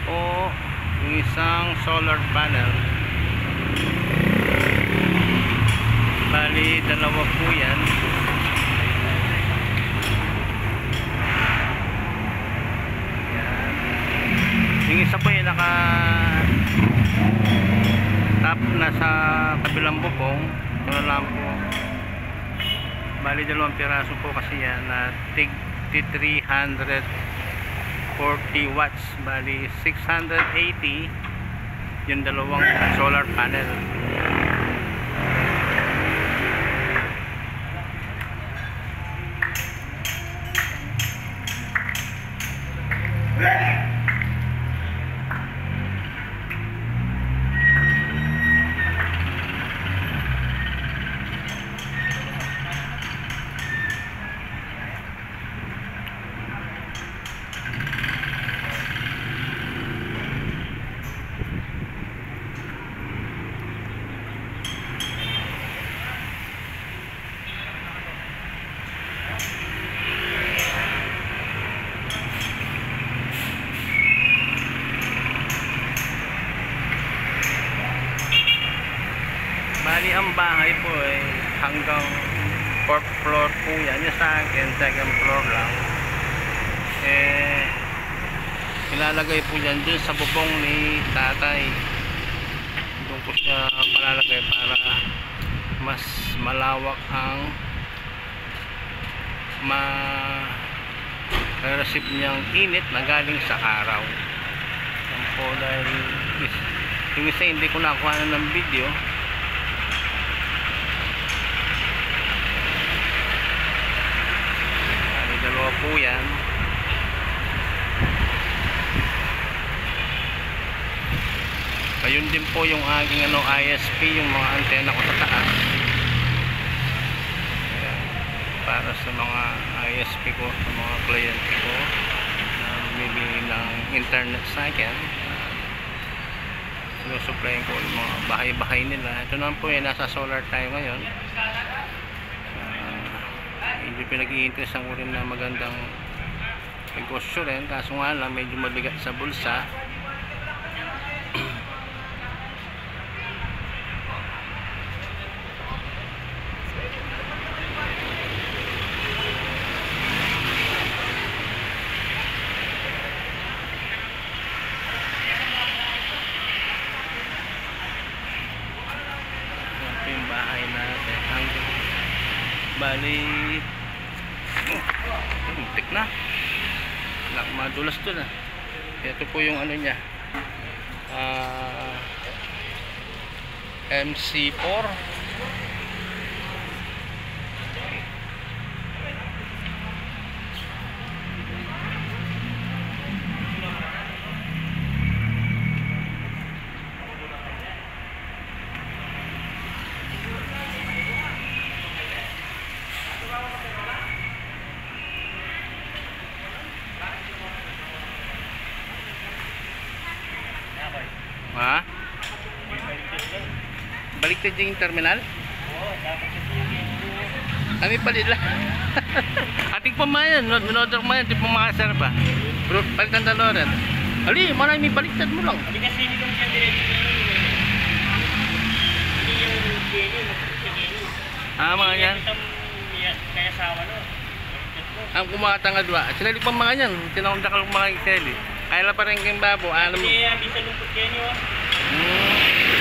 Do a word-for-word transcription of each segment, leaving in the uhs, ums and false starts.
po yung isang solar panel. Bali dalawa po yan. Yan. Yung isa po yung naka tap na sa kabilang bubong. Ito na lang po. Bali dalawang piraso po kasi yan na tig three hundred forty watts. Bali six hundred eighty yung dalawang solar panel. Bali ang bahay po ay eh, hanggang fourth floor po yan. Yung sa akin second floor lang. Eh ilalagay po yan dun sa bubong ni tatay. Doon po siya palalagay para mas malawak ang ma-receive niyang init na galing sa araw. Yan po dahil yung isa hindi ko nakuha ng video. Dalawa po yan. Ayun din po yung aking ano, I S P, yung mga antena ko sa taas. Ayan. Para sa mga I S P ko, sa mga client ko na bumibili ng internet sa akin. Sinusuplayin ko yung mga bahay-bahay nila. Ito naman po yan, nasa solar tayo ngayon. Medyo pinag-iinteresan ko rin na magandang negosyo rin, kaso nga lang medyo mabigat sa bulsa. Ito yung bahay natin hanggang bali muntik na madulas to na. Ito po yung ano nya, uh, M C four. Ha? Baliktad yung terminal? Oo, dapat yung kami palit lang. Ating pamayan, minodor ko mayan, di pa makasar ba? Pero palitan talo rin. Ali, marami baliktad mo lang. Hindi kasi hindi kami siya diretso hindi yung geni, magkakageni. Ah, mga yan. Kaya sawa no. Ang kumakatangad ba? Sinali pa mga yan. Tinakong dakal mga iseli. Kaya lang pa rin kayong babo. Alam mo. Hindi, bisa lungkot geni o. Hmm.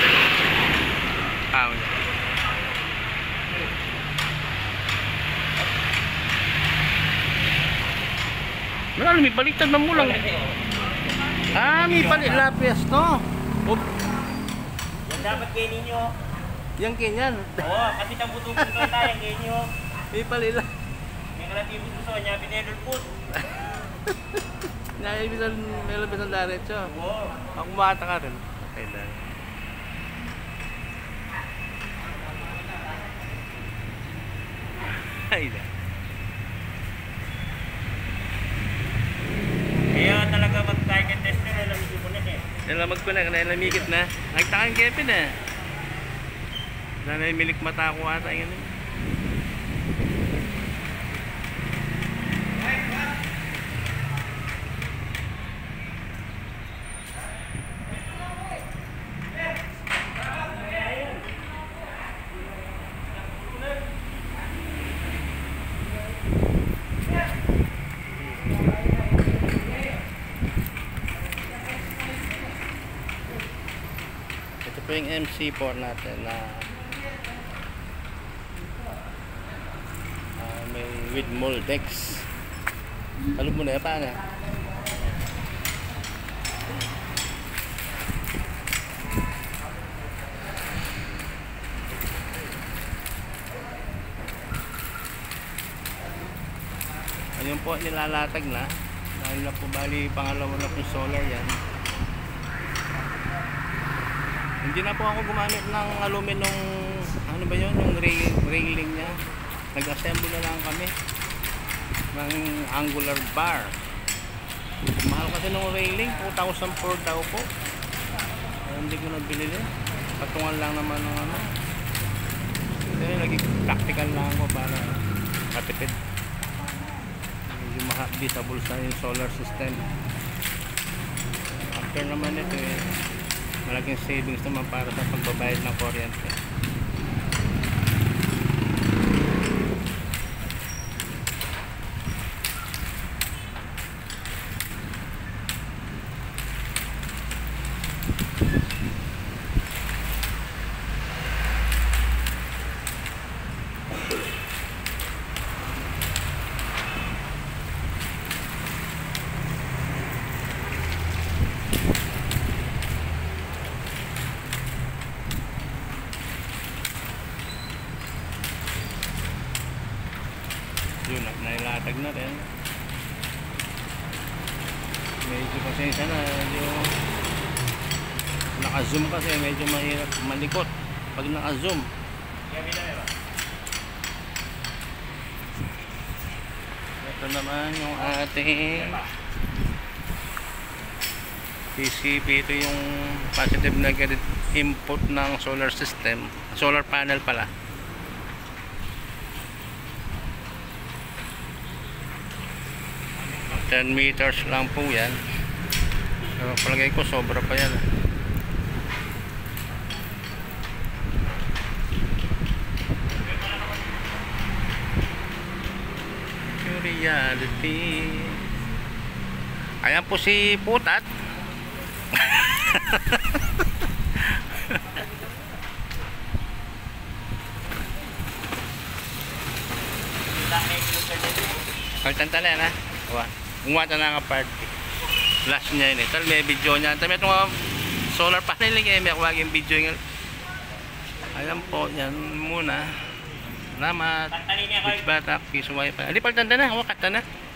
Ah, wala. Wala, may baliktad na mo lang. Ah, may palit lapis to. Oop. Yan dapat geni nyo. Yang kinyan. Oo, kasi tambutupin ko tayo ang geni o. May palit lang. May kalatibo gusto niya, pinedal po. Naibisan, may labis ng diretso. Oo. Ako kumata ka rin. Okay lang. Ay na. Kaya talaga mag-target tester na lang yung kunin eh. Nalamag ko na, nalamigit na. Nagtakang Kevin eh. Nanay milik mata ko ata yung ano. po yung M C four natin na uh, may with Moldex. Alam mo na yan, paano? Ayun po, nilalatag na. Dahil na po bali pangalawa na po solar yan. Hindi na po ako gumamit ng aluminum, ano ba yun, yung rail, railing niya. Nag-assemble na lang kami ng angular bar. Mahal kasi ng railing, two thousand four daw po. Ay, hindi ko nabili. Patungan lang naman ng ano. Kaya naging practical lang ako para matipid. Yung mahapdi sa bulsa yung solar system. After naman ito eh, malaking savings naman para sa pagbabayad ng kuryente. Yun, nailatag na rin. Medyo pasensya na, medyo naka-zoom kasi, medyo mahirap malikot pag naka-zoom. Ito naman yung ating P C B. Ito yung positive negative input ng solar system, solar panel pala. ten meters lang po yan. Pero palagay ko sobra pa yan. Yung reality. Ayan po si Putat. Pagtantala na. Wah. Ngwata na nga party. Flash niya yun eh. Tal may video niya. Tal may itong uh, solar panel eh. May akwag yung video niya. Ayan po. Yan muna. Salamat. Beach Batak. Piso wifi. Adi paltanda na. Wakat na.